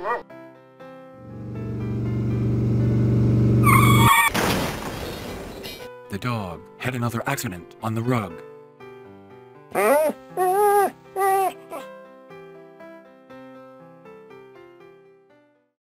The dog had another accident on the rug.